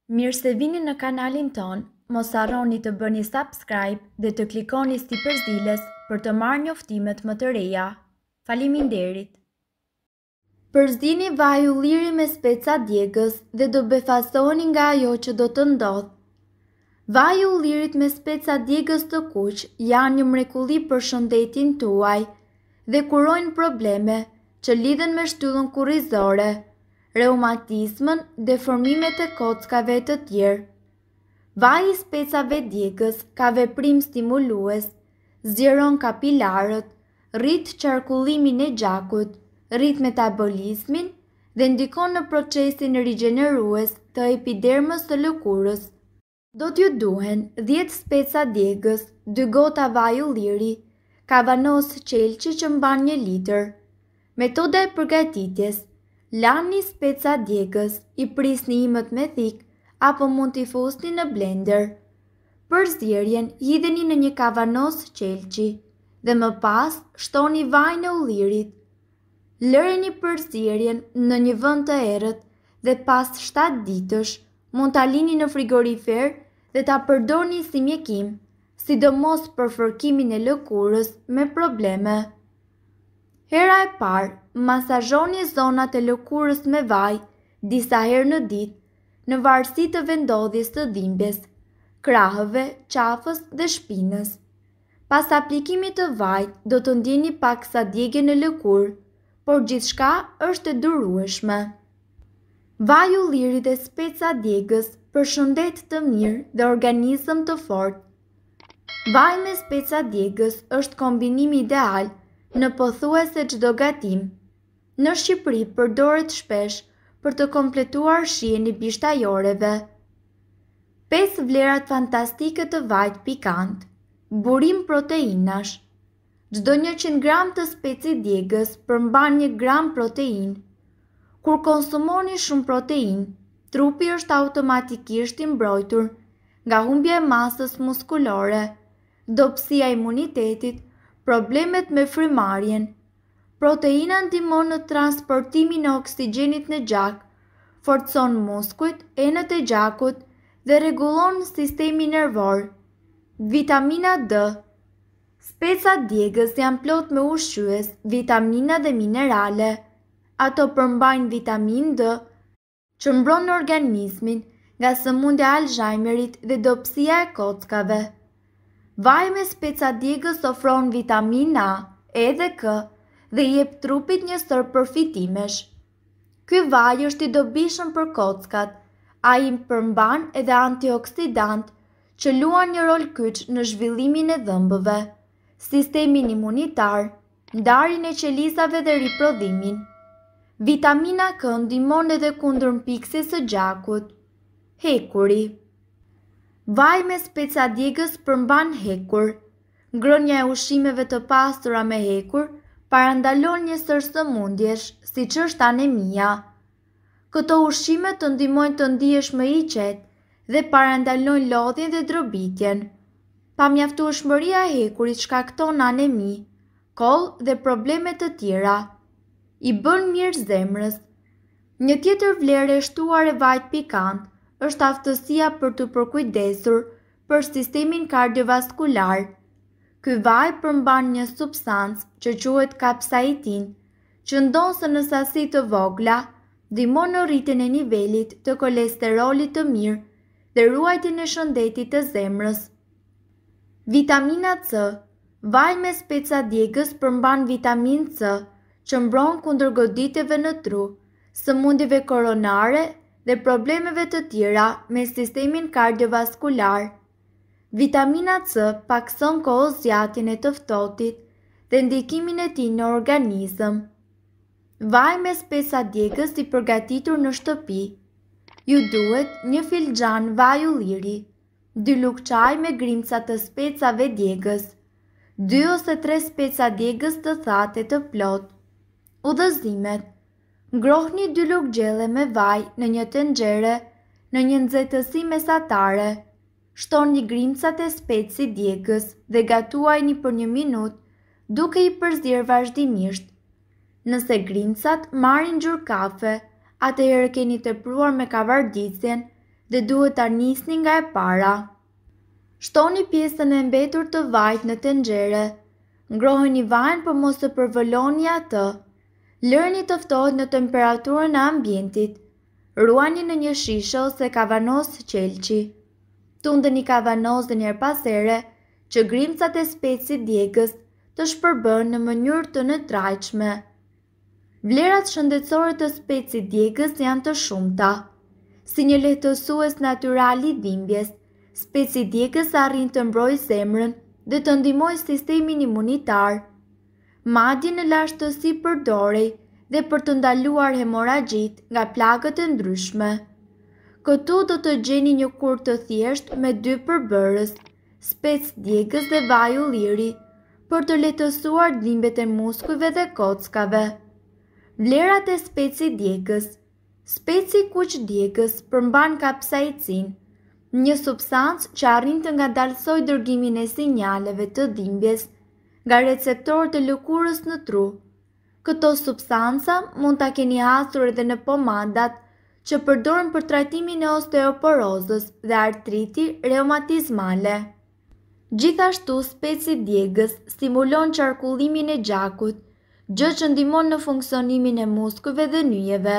Mirë se vini në kanalin ton, mos harroni të bëni subscribe dhe të klikoni si përzdiles për të marrë njoftimet më të reja. Faleminderit! Përzjeni vaj ulliri me speca djegës dhe do befasoheni nga ajo që do të ndodhë. Vaj ullirit me speca djegës të kuq janë një mrekulli për shëndetin tuaj dhe kurojnë probleme që lidhen me shtyllën kurrizore, reumatizmën, deformimet e kockave të tjerë. Vaji i specave djegës ka veprim stimulues, zgjeron kapilarët, rrit qarkullimin e gjakut, rrit metabolizmin dhe ndikon në procesin rigjenerues të epidermës të lëkurës. Do t'ju duhen 10 speca djegës, 2 gota vaj ulliri, kavanos qelçi që mban 1 litër. Metoda e përgatitjes: lani speca djegës, i prisni imët me thik apo mund t'i fusni në blender. Përzjerjen hidheni në një kavanos qelçi dhe më pas shtoni vajin e ullirit. Lëreni përzjerjen në një vend të errët dhe pas 7 ditësh mund ta lini në frigorifer dhe ta përdorni si mjekim, sidomos për fërkimin e lëkurës me probleme. Hera e parë, masazhoni zonat e lëkurës me vaj disa herë në ditë, në varësi të vendodhjes të dhimbjes, krahëve, qafës dhe shpinës. Pas aplikimit të vajit do të ndjeni paksa djegje në lëkurë, por gjithçka është e durueshme. Vaj ulliri dhe speca djegës për shëndet të mirë dhe organizëm të fortë. Vaj me speca djegës është kombinimi ideal në pothuajse çdo gatim. Në Shqipëri përdoret shpesh për të kompletuar shijen e bishtajoreve. 5 vlerat fantastike të vajit pikant. Burim proteinash. Çdo 100 gram të speci djegës përmban 1 gram protein. Kur konsumoni shumë protein, trupi është automatikisht i mbrojtur nga humbja e masës muskulore, dobësia e imunitetit, problemet me frymarrjen. Proteina ndihmon në transportimin e oksigjenit në gjak, forcon muskujt, enët e gjakut dhe rregullon sistemin nervor. Vitamina D. Speca djegës janë plot me ushqyes, vitamina dhe minerale. Ato përmbajnë vitamin D, që mbron organizmin nga sëmundja e Alzheimerit dhe dobësia e kockave. Vaji me speca djegës ofron vitamin A, E dhe K dhe jep trupit një sër përfitimesh. Ky vaj është i dobishëm për kockat, ai përmban edhe antioksidant që luan një rol kyç në zhvillimin e dhëmbëve, sistemin imunitar, ndarjen e qelizave dhe riprodhimin. Vitamina K ndihmon edhe kundër mpiksjes së gjakut. Hekuri. Vaji me speca djegës përmban hekur. Ngrënia e ushqimeve të pastura me hekur parandalon një sër sëmundjesh, siç është anemia. Këto ushqime të ndihmojnë të ndihesh më i qetë dhe parandalojnë lodhjen dhe drobitjen. Pamjaftueshmëria e hekurit shkakton anemi, koll dhe probleme të tjera. I bën mirë zemrës. Një tjetër vlerë e shtuar e vajit pikant është aftësia për të përkujdesur për sistemin kardiovaskular. Ky vaj përmban një substancë që quhet kapsaitin, që ndosë në sasi të vogla, ndihmon në rritjen e nivelit të kolesterolit të mirë dhe ruajtjen e shëndetit të zemrës. Vitamina C. Vaji me speca djegës përmban vitamin C, që mbron kundër goditjeve në tru, sëmundjeve koronare dhe problemeve të tjera me sistemin kardiovaskular. Vitamina C pakson kohozjatjen e të ftohtit dhe ndikimin e tij në organizëm. Vaji me speca djegës i përgatitur në shtëpi. Ju duhet 1 filxhan vaj ulliri, 2 lugë çaj me grimca të specave djegës, 2 ose 3 speca djegës të thate të plot. Udhëzimet. Ngrohni 2 lugë gjelle me vaj në një tenxhere në një nxehtësi mesatare. Shtoni grimcat e speci djegës dhe gatuajini për 1 minutë, duke i përzierë vazhdimisht. Nëse grimcat marrin ngjyrë kafe, atëherë keni tepruar me kavardicjen dhe duhet ta nisni nga e para. Shtoni pjesën e mbetur të vajit në tenxhere. Ngroheni vajin për mos të përvoloni atë. Lërni të ftohet në temperaturën e ambientit. Ruani në një shishe ose kavanos qelçi. Tundeni kavanozën her pas here që grimcat e specit djegës të shpërbën në mënyrë të neutralshme. Vlerat shëndetësore të specit djegës janë të shumta. Si një lehtësues natyral i dhimbjes, speci djegës arrin të mbrojë zemrën dhe të ndihmojë sistemin imunitar. Madje në lashtësi përdorej dhe për të ndaluar hemorragjit nga plagët e ndryshme. Këtu do të gjeni një kur të thjesht me 2 përbërës, spec djegës dhe vaj ulliri, për të lehtësuar dhimbjet e muskujve dhe kockave. Vlerat e speci djegës. Speci kuq djegës përmban kapsaicin, një substancë që arrin të ngadalësojë dërgimin e sinjaleve të dhimbjes nga receptorët e lëkurës në tru. Këto substanca mund ta keni hasur edhe në pomadat që përdoren për trajtimin e osteoporozës dhe artriti reumatizmale. Gjithashtu, speci djegës stimulon qarkullimin e gjakut, gjë që ndihmon në funksionimin e muskujve dhe nyjeve.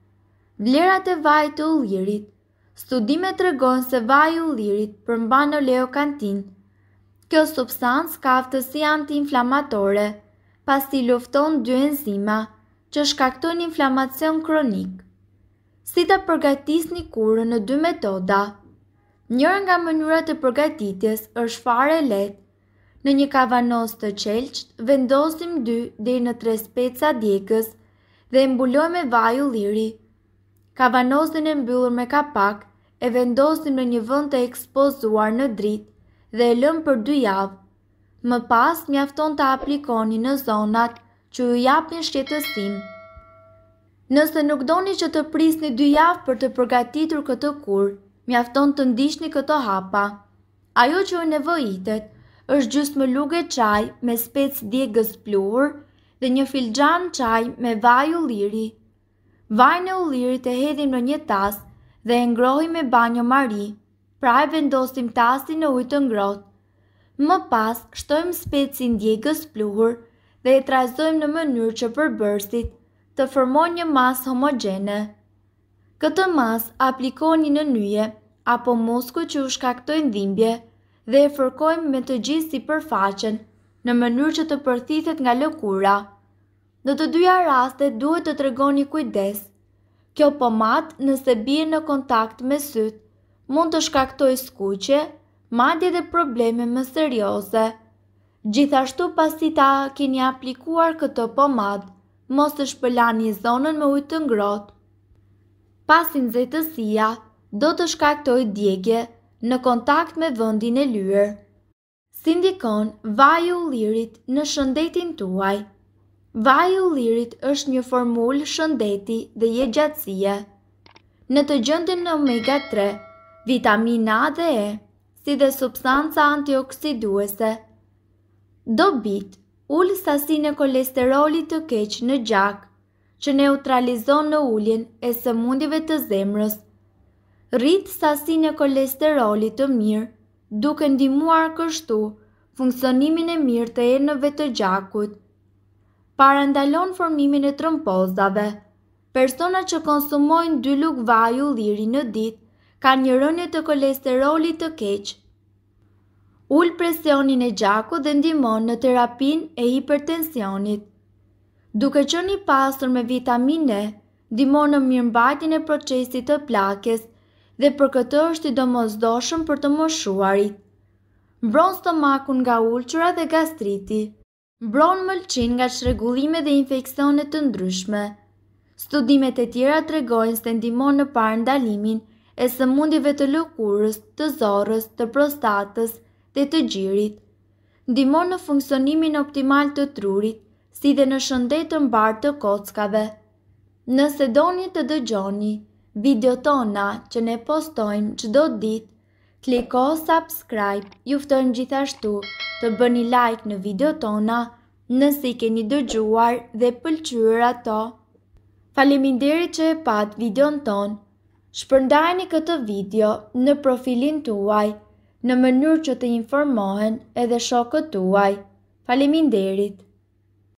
Vlerat e vajit të ullirit. Studimet tregojnë se vaji i ullirit përmban oleokantin. Kjo substancë ka aftësi antiinflamatore, pasi lufton 2 enzima që shkaktojnë inflamacion kronik. Si ta përgatisni kurën në 2 metoda. Njëra nga mënyrat e përgatitjes është fare e lehtë. Në një kavanos të qelçt, vendosim 2 deri në 3 speca djegës dhe e mbulojmë me vaj ulliri. Kavanosin e mbyllur me kapak e vendosim në një vend të ekspozuar në dritë dhe e lëm për 2 javë. Më pas mjafton të aplikoni në zonat që ju japin shqetësim. Nëse nuk doni që të prisni 2 javë për të përgatitur këtë kur, mjafton të ndiqni këto hapa. Ajo që ju nevojitet është gjysmë lugë çaj me spec djegës pluhur dhe një filxhan çaj me vaj ulliri. Vajin e ullirit e hedhim në një tas dhe e ngrohim me banjo mari, pra e vendosim tasin në ujë të ngrohtë. Më pas shtojmë specin djegës pluhur dhe e trazojmë në mënyrë që përbërësit të formojnë një masë homogjene. Këtë masë aplikoni në nyje apo muskuj që u shkaktojnë dhimbje dhe e fërkojmë me të gjithë sipërfaqen në mënyrë që të përthithet nga lëkura. Në të dyja rastet duhet të tregoni kujdes. Kjo pomadë nëse bie në kontakt me syt, mund të shkaktojë skuqje, madje dhe probleme më serioze. Gjithashtu pasi ta keni aplikuar këtë pomadë, mos të shpëlani zonën me ujë të ngrohtë. Pasi nxehtësia do të shkaktojë djegje në kontakt me vendin e lyer. Si ndikon vaji i ullirit në shëndetin tuaj? Vaji i ullirit është një formulë shëndeti dhe jetëgjatësie. Në të gjendjen e omega 3, vitamina A dhe E, si dhe substanca antioksiduese. Dobit, ul sasinë e kolesterolit të keq në gjak, që neutralizon në uljen e sëmundjeve të zemrës. Rrit sasinë e kolesterolit të mirë, duke ndihmuar kështu funksionimin e mirë të enëve të gjakut. Parandalon formimin e trombozave. Persona që konsumojnë 2 lugë vaj ulliri në ditë kanë një rënje të kolesterolit të keq. Ul presionin e gjakut dhe ndihmon në terapinë e hipertensionit. Duke qenë i pasur me vitaminë E, ndihmon në mirëmbajtjen e procesit të plakës dhe për këtë është i domosdoshëm për të moshuarit. Mbron stomakun nga ulçura dhe gastriti. Mbron mëlçin nga çrregullime dhe infeksione të ndryshme. Studimet e tjera tregojnë se ndihmon në parandalimin e sëmundjeve të lëkurës, të zorrës, të prostatës dhe të gjirit. Ndihmon në funksionimin optimal të trurit, si dhe në shëndet të mbarë të kockave. Nëse doni të dëgjoni video tona që ne postojmë çdo ditë, kliko subscribe. Ju ftojmë gjithashtu të bëni like në video tona nëse i keni dëgjuar dhe pëlqyer ato. Faleminderit që e pat videon ton. Shpërndajeni këtë video në profilin tuaj në mënyrë që të informohen edhe shokët tuaj. Faleminderit!